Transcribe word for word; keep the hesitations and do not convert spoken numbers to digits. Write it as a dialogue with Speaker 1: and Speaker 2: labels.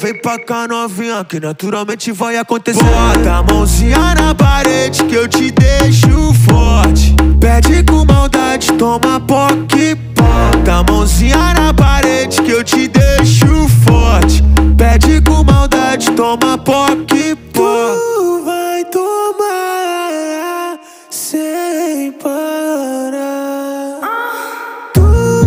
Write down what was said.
Speaker 1: Vem pra cá novinha que naturalmente vai acontecer. Bota a mãozinha na parede que eu te